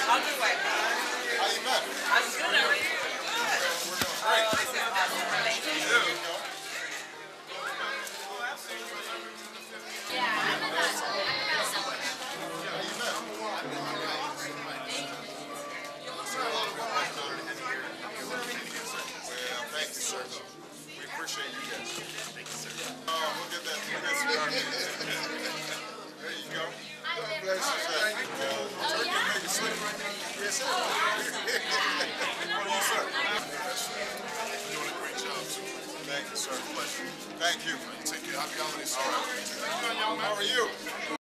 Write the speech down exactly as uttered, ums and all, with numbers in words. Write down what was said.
I'll do white. How you been? I'm good. How are you? Oh, this is awesome. Thank you. Yeah, I'm about to. I'm about to celebrate. How you been? Well, thank you, sir. We appreciate you guys. Thank you, sir. Oh, we'll get that. We'll get started. There you go. God bless you, sir. Turkey make you sleep. Yes, sir. Yes, sir. You're doing a great job, too. Thank you, sir. Pleasure. Thank you. Take care. Happy holidays. All right. How are you?